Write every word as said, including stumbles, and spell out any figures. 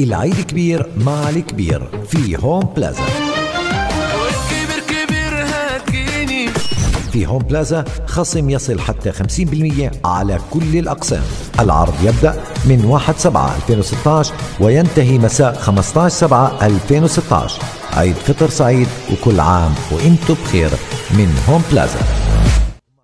العيد كبير مع الكبير في هوم بلازا. والكبير كبير هتجيني في هوم بلازا خصم يصل حتى خمسين بالمئة على كل الأقسام. العرض يبدأ من واحد سبعة ألفين وستة عشر وينتهي مساء خمسة عشر سبعة ألفين وستة عشر. عيد فطر سعيد وكل عام وانتم بخير من هوم بلازا.